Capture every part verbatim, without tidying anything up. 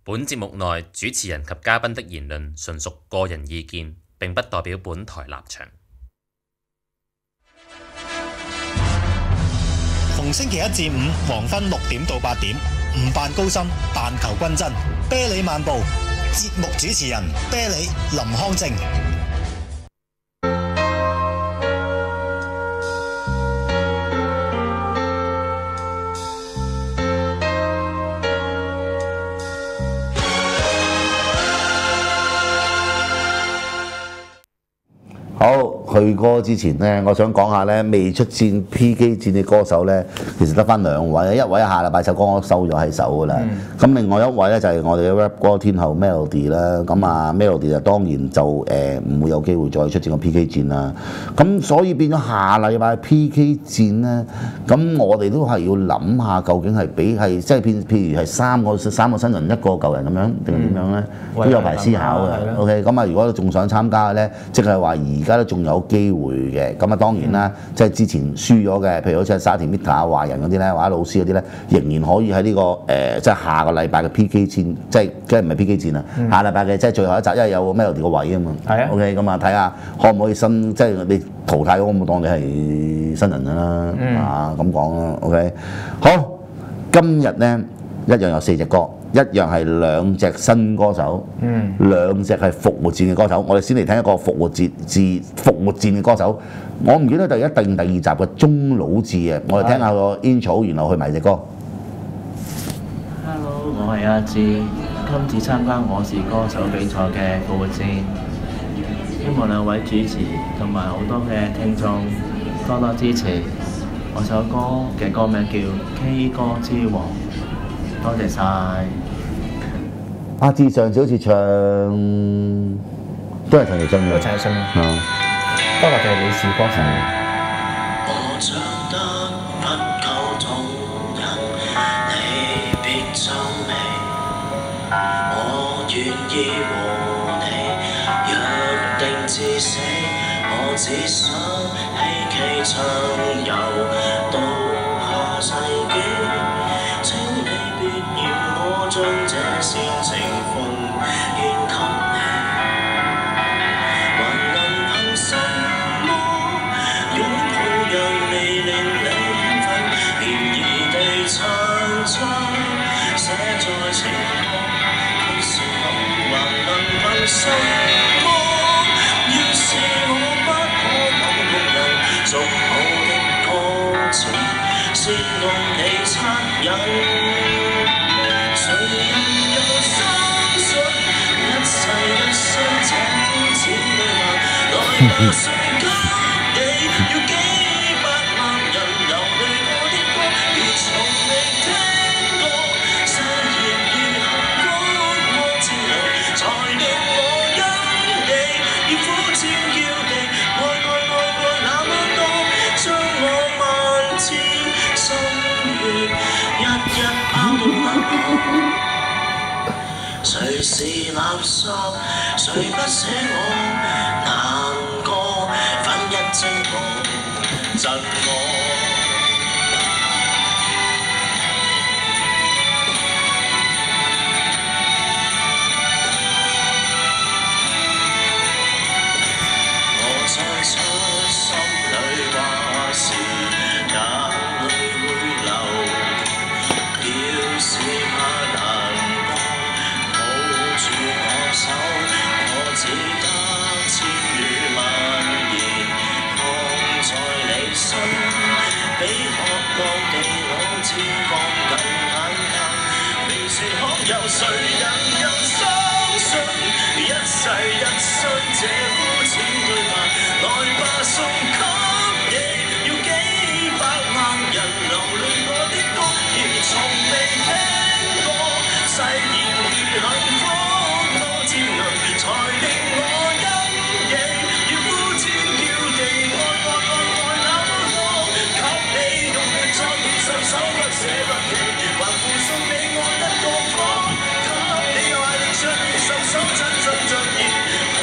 本節目內主持人及嘉賓的言論純屬個人意見，並不代表本台立場。 逢星期一至五黃昏六點到八點，唔扮高深，但求均真。啤梨漫步，節目主持人啤梨林康正。 好，去歌之前呢，我想講下呢，未出戰 P K 戰嘅歌手呢，其實得翻兩位，一位下禮拜首歌我收咗喺手噶啦。咁、嗯、另外一位呢，就係、是、我哋嘅 rap 歌天后 Melody 啦。咁啊 Melody 就當然就誒唔、呃、會有機會再出戰個 P K 戰啦。咁所以變咗下禮拜 P K 戰呢，咁我哋都係要諗下究竟係比係即係譬譬如係三個三個新人一個舊人咁樣定係點樣呢？嗯、都有排思考嘅。OK， 咁啊如果仲想參加嘅呢，即係話而家都仲有機會嘅，咁啊當然啦，嗯、即係之前輸咗嘅，譬如好似沙田 Mita 啊、華人嗰啲咧，或者老師嗰啲咧，仍然可以喺呢、這個誒、呃，即係下個禮拜嘅 P K 戰，即係即係唔係 P K 戰啊？嗯、下禮拜嘅即係最後一集，因為有 Melody 個位啊嘛。係啊。OK， 咁啊睇下可唔可以新，即係你淘汰咗，我當你係新人啦，嗯、啊咁講啦。OK， 好，今日咧一樣有四隻歌。一樣係兩隻新歌手，嗯、兩隻係復活戰嘅歌手。我哋先嚟聽一個復活節戰復活戰嘅歌手。我唔記得第一定第二集嘅鐘老智啊，我哋聽下個 intro，然後去埋隻歌。 Hello， 我係阿智，今次參加我是歌手比賽嘅復活戰，希望兩位主持同埋好多嘅聽眾多多支持。我首歌嘅歌名叫《K 歌之王》。多謝晒。 阿智上次好似唱都係陳奕迅嘅， 陳奕迅啊，不過就係你是歌手。 我唱得不夠動人，你別皺眉，我願意和你約定至死，我只想希冀暢遊到下世紀。請你別嫌我將這煽情奉獻給你，還能憑什麼擁抱讓未令你興奮，便宜地唱出寫在情歌的聲音，還能憑什麼要是我不可能共人俗好的歌詞煽動你惻隱，誰人又相信一世一生這膚淺對話？來吧，誰給你要幾百萬人流淚我的歌，如從未聽過，誓言如行高過潮流，才令我因你要苦戰叫地，愛愛愛過那麼多，將我萬千心血一一跑到黑，誰是垃圾？誰不捨我難過？分一精我贈我。我唱出心裏話時，眼淚會流。要是怕難過，抱住我手，我只得千語萬言放在你身，比渴望地老天光更簡單。未說可有誰人又相信一世一生這膚淺對話？來吧，送給你，要幾百萬人流淚我的歌，而從未聽過，誓言如幸福多尖銳，才令我因你要呼天叫地，愛愛愛愛那麼多，給你用力再變十手不捨不棄，還附送你愛一個歌，給你愛力唱你十首真真真熱。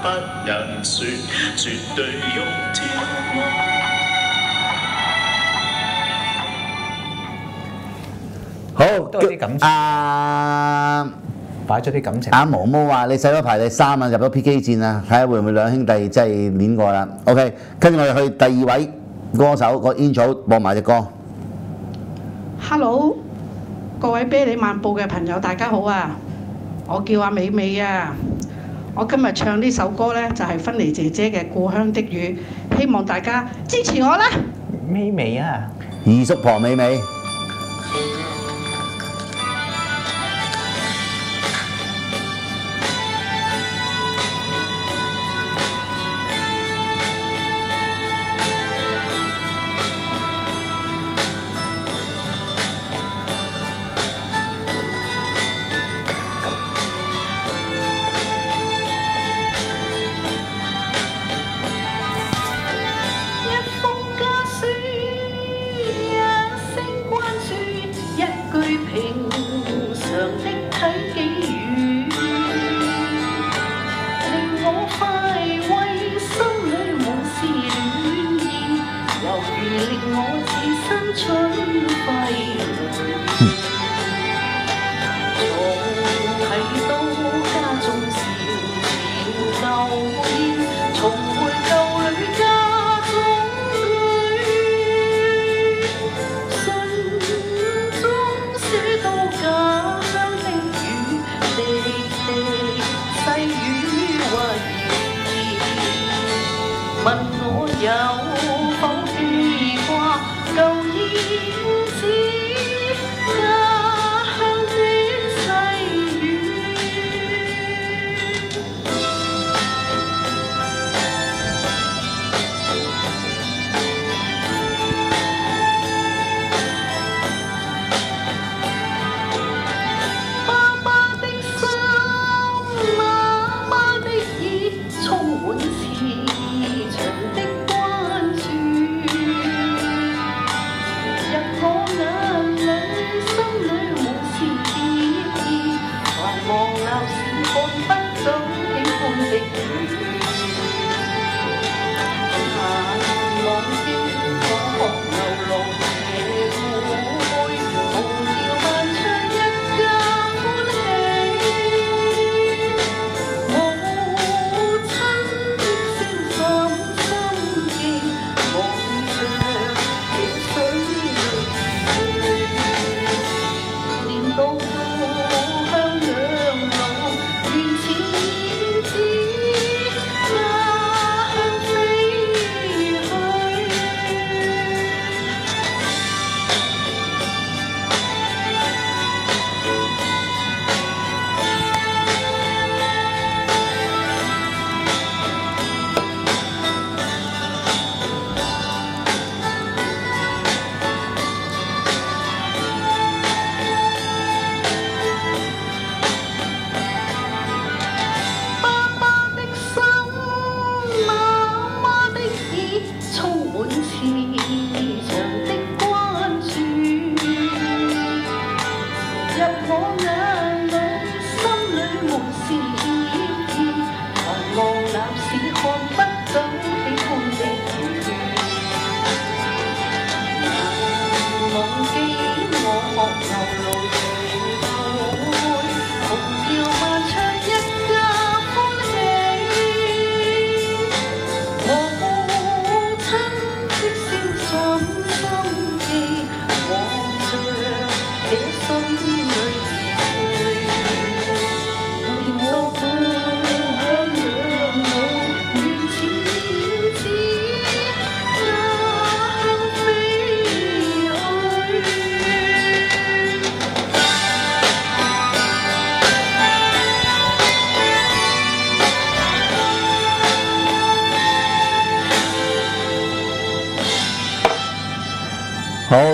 不能說，絕對用天愛。 好， 都有啲感情啊！ 擺咗啲感情。 阿毛毛話：你細佬排第三啊，入咗 P K 戰啊，睇下會唔會兩兄弟真係練過啦。OK， 跟住我哋去第二位歌手個 intro 播埋隻歌。 Hello， 各位啤梨漫步嘅朋友，大家好啊！我叫阿美美啊。我今日唱呢首歌呢，就係芬妮姐姐嘅《故鄉的雨》，希望大家支持我啦！ 美美啊， 二叔婆美美。 充滿慈祥的關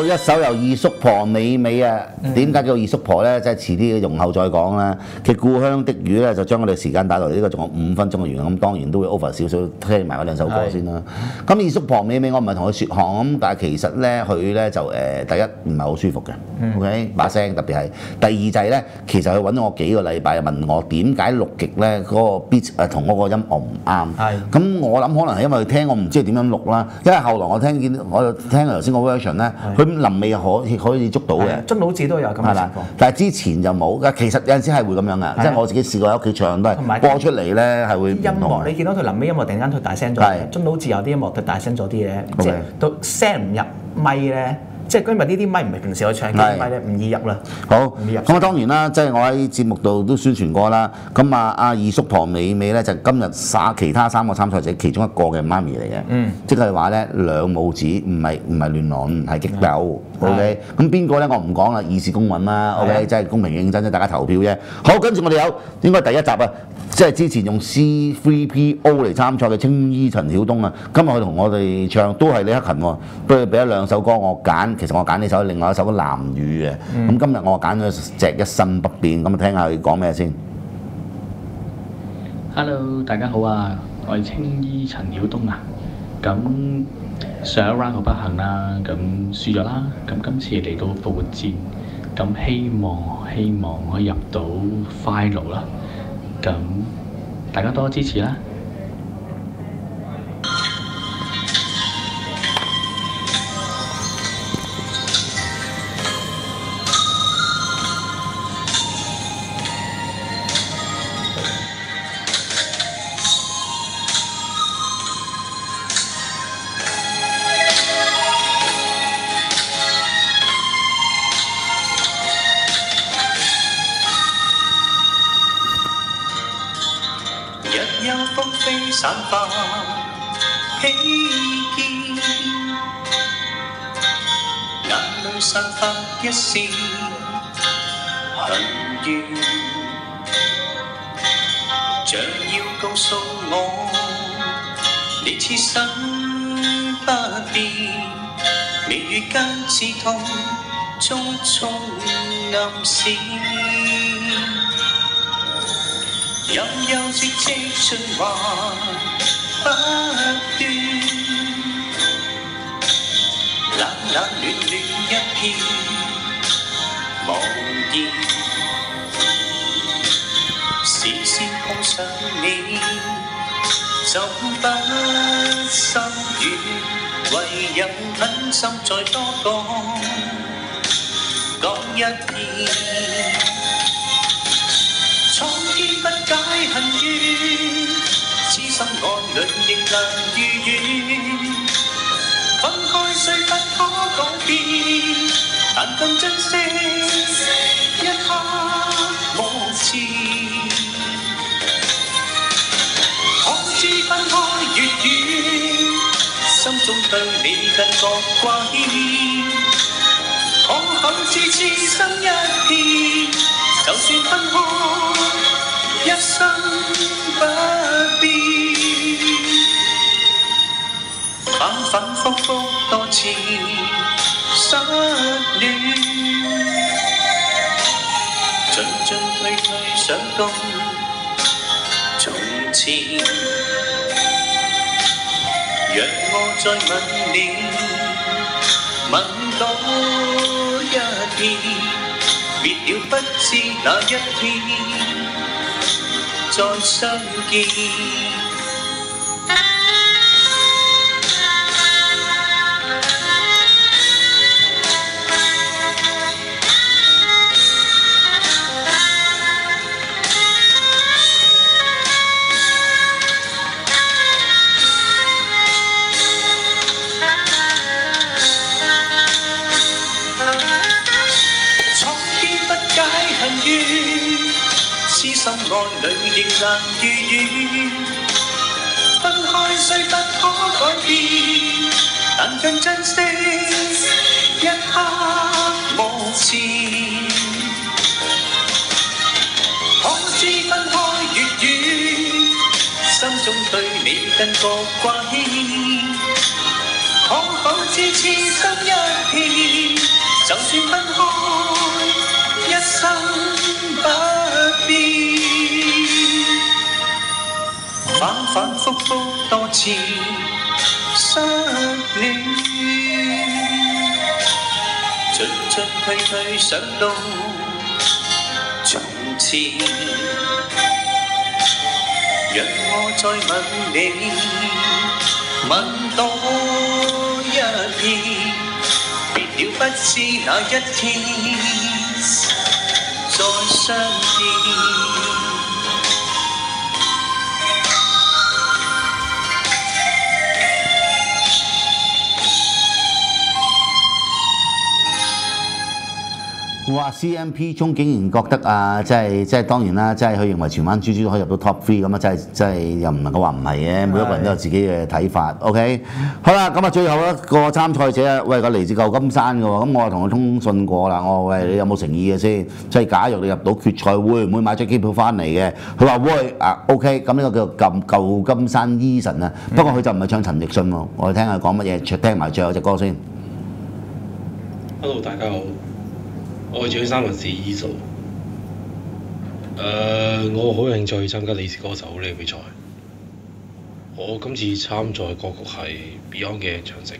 一首由二叔婆美美啊，點解叫二叔婆咧？即係遲啲容後再講啦。其實故鄉的雨咧就將我哋時間帶落嚟呢個仲有五分鐘嘅完，咁當然都會 over 少少聽埋嗰兩首歌先啦。咁二叔婆美美我唔係同佢説項咁，但係其實咧佢咧就誒、呃、第一唔係好舒服嘅、嗯、，OK 把聲特別係。第二就係咧，其實佢揾咗我幾個禮拜問我點解錄極咧嗰個 beat 誒同嗰個音樂唔啱。係。咁我諗可能係因為佢聽我唔知點樣錄啦，因為後來我聽見我聽頭先個 version 咧，佢臨尾可以可以捉到嘅。津老子都有咁嘅情況。但係之前就冇，其實有陣時係會咁樣嘅，即係我自己試過喺屋企唱都係播出嚟咧係會唔同。音樂你見到佢臨尾音樂突然間佢大聲咗，津老子有啲音樂佢大聲咗啲嘢，即係到聲唔入咪咧。即係因為呢啲咪唔係平時我唱嘅咪咧，唔易入啦。好，咁啊當然啦，即係我喺節目度都宣傳過啦。咁啊阿二叔婆美美咧就今日殺其他三個參賽者其中一個嘅媽咪嚟嘅。嗯。即係話咧兩母子唔係唔係亂倫係激鬥。OK。咁邊個咧我唔講啦，以示公允啦。OK。即係公平競爭啫，大家投票啫。好，跟住我哋有應該第一集啊，即係之前用 C 三 P O 嚟參賽嘅青衣陳曉東啊，今日佢同我哋唱都係李克勤喎，不如俾咗兩首歌我揀。其實我揀呢首，另外一首《藍雨》嘅。咁、嗯、今日我揀咗隻一生不變，咁聽下佢講咩先。 Hello， 大家好啊，我係青衣陳曉東啊。咁上一 round 好不幸啦，咁輸咗啦。咁今次嚟到復活戰，咁希望希望可以入到 final 啦。咁大家多多支持啦。 散發希冀，眼淚散發一絲恨怨，像要告訴我，你此生不變，眉宇間刺痛，種種暗示。悠悠積積循環不斷，冷冷暖暖一片茫然，視線碰上你就不心軟，唯有狠心再多講講一遍。蒼天不解恨怨，痴心愛侶亦難如願。分開雖不可改變，但更珍惜一刻目前。可知分開越遠，心中對你更覺掛牽。可否知痴心一片，就算分開一生不變，反反覆覆多次失戀，進進退退想到從前，讓我再吻你，吻多一遍，別了不知哪一天再相見。痴心愛侶亦難如願，分開雖不可改變，但更珍惜一刻目前。可知分開越遠，心中對你更覺掛牽。可否知痴心一片， 就算分開，一生不變。反反覆覆多次失戀，進進退退想到從前，讓我再問你，問多一遍，別了不知哪一天再相見。 哇 ！C M P 中竟然覺得啊，即係即係當然啦，即係佢認為荃灣豬豬都可以入到 top three 咁啊，真係真係又唔能夠話唔係嘅，每一個人都有自己嘅睇法。OK， 好啦，咁啊最後一個參賽者啊，喂，佢嚟自舊金山嘅喎，咁我係同佢通訊過啦，我話喂你有冇誠意嘅先？即係假如你入到決賽，會唔會買張機票翻嚟嘅？佢話會啊 ，OK， 咁呢個叫做舊舊金山 Eason 啊，不過佢就唔係唱陳奕迅喎，我哋聽下講乜嘢，聽埋最後隻歌先。 Hello， 大家好。我係長三文士 Eason， 誒，我好有興趣參加你是歌手呢個比賽。我今次參賽歌曲係 Beyond 嘅《長城》，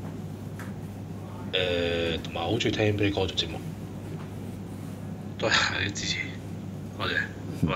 誒，同埋好中意聽俾你歌做節目。多謝你支持，多謝，拜拜。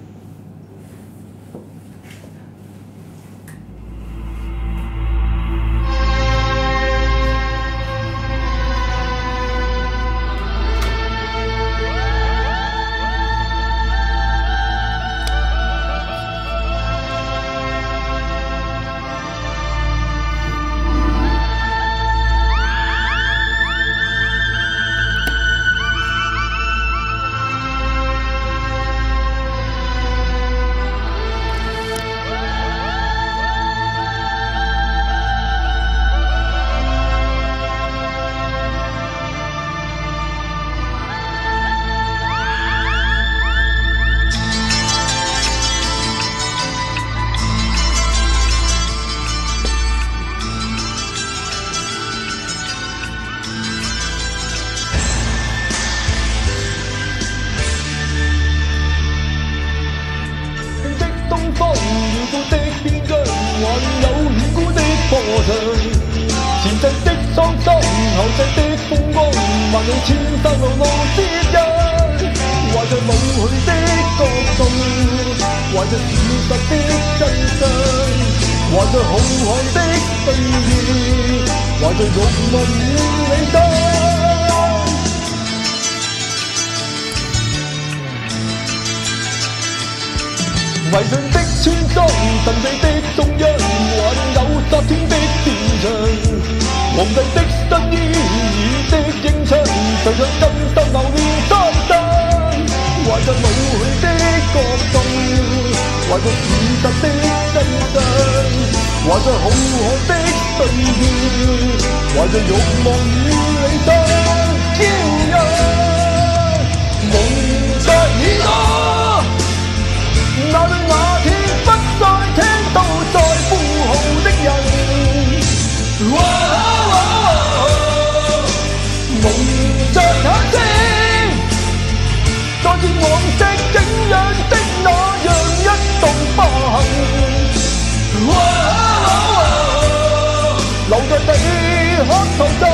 迷信的村莊，神秘的中央，還有昨天的戰場。皇帝的新衣，兒的英槍，誰想今生流連三山？懷着老去的國度，懷着事實的真相，懷着浩瀚的歲月，懷着慾望與理想驕陽，夢在耳朵。那對那天不再聽到在呼號的人，哇哇哇夢着眼睛，再見往昔景仰的那樣一道疤痕，哇哇哇留在地殼頭上。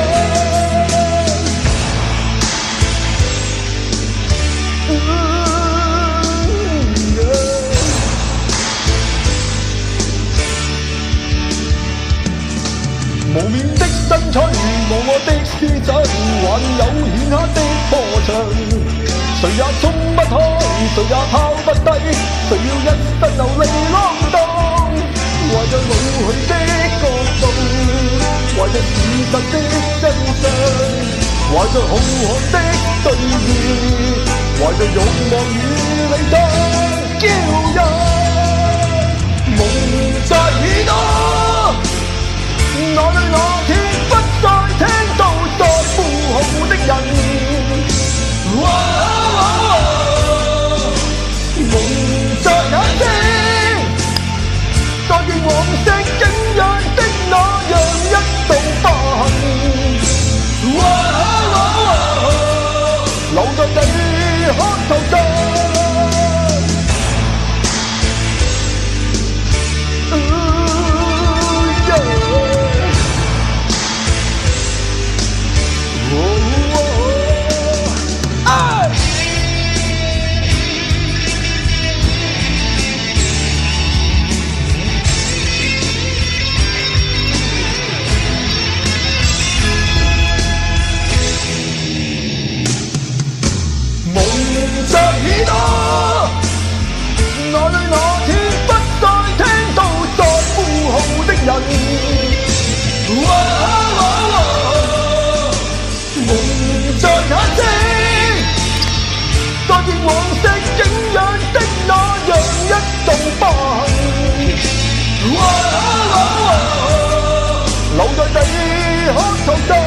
無面的身軀，無我的思想，還有顯赫的波長。誰也衝不開，誰也拋不低，誰要一生流離浪蕩。懷着老去的國度，懷着事實的真相，懷着浩瀚的歲月，懷着慾望與理想驕陽，夢在耳朵。那對那天不再聽到在呼號的人，哇哇哇夢着眼睛，再見往昔景仰的那樣一道疤痕，哇哇哇留在你可創造。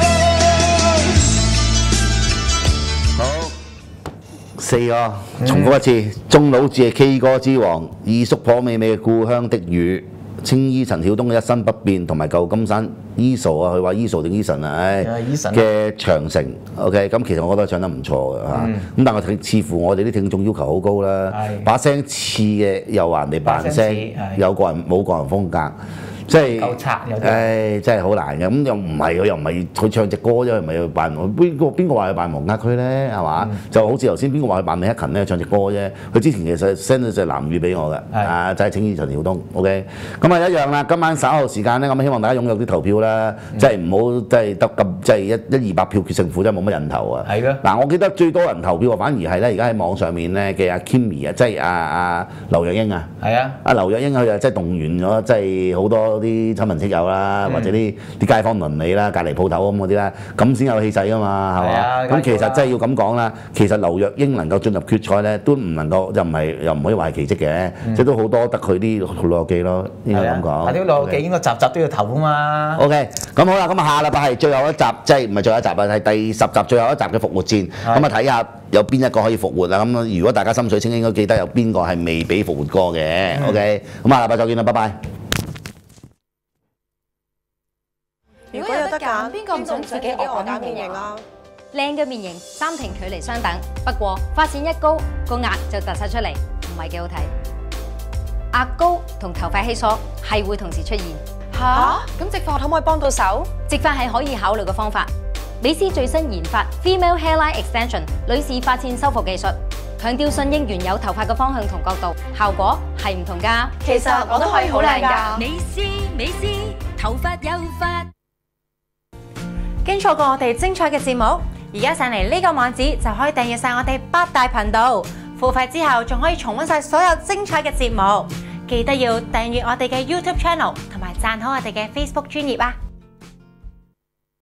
四個，重複一次。鐘老志係 K 歌之王，二叔婆美美嘅故鄉的雨，青衣陳曉東嘅一生不變，同埋舊金山 Eason 啊，佢話 Eason 定 Eason 啊，唉嘅長城。OK， 咁其實我覺得唱得唔錯嘅嚇。咁但係似乎我哋啲聽眾要求好高啦，把聲似嘅又話人哋扮聲，有個人冇個人風格。即係夠拆有啲，唉，真係好難嘅。咁又唔係，佢又唔係佢唱隻歌啫，唔係去扮邊個邊個話佢扮黃家駒咧，係嘛？就好似頭先邊個話佢扮李克勤咧，唱隻歌啫。佢之前其實 send 咗隻藍雨俾我嘅，啊，就係青衣陳曉東。OK， 咁啊一樣啦。今晚稍後時間咧，咁希望大家踴躍啲投票啦，即係唔好即係得咁即係一一二百票決勝負，真係冇乜人投啊。係嘅。嗱，我記得最多人投票反而係咧，而家喺網上面咧嘅阿 Kimmy 啊，即係阿阿劉若英啊。係啊。阿劉若英佢就即係動員咗，即係好多啲親朋戚友啦，或者啲啲街坊鄰里啦、隔離鋪頭咁嗰啲啦，咁先有氣勢噶嘛，係嘛？咁其實真係要咁講啦，其實劉若英能夠進入決賽咧，都唔能夠又唔係又唔可以話係奇蹟嘅，即係都好多得佢啲老友記咯，應該咁講。 但啲老友記應該集集都要投噶嘛。 OK， 咁好啦，咁啊下禮拜係最後一集，即係唔係最後一集啊？係第十集最後一集嘅復活戰，咁啊睇下有邊一個可以復活啊？咁如果大家心水清，應該記得有邊個係未俾復活過嘅。OK， 咁下禮拜再見啦，拜拜。 如果有得揀，邊個唔想自己惡惡減面型啊？靚嘅面型，三庭距離相等，不過發展一高，個額就突晒出嚟，唔係幾好睇。額高同頭髮稀疏係會同時出現。吓？咁植髮可唔可以幫到手？植髮係可以考慮嘅方法。美斯最新研發 Female Hairline Extension 女士髮線修復技術，強調順應原有頭髮嘅方向同角度，效果係唔同㗎。 其實我都可以好靚㗎。 美斯美斯頭髮有髮。 經錯過我哋精彩嘅節目，而家上嚟呢個網址就可以訂閱晒我哋八大頻道，付費之後仲可以重溫晒所有精彩嘅節目。記得要訂閱我哋嘅 YouTube Channel 同埋讚好我哋嘅 Facebook 專頁啊！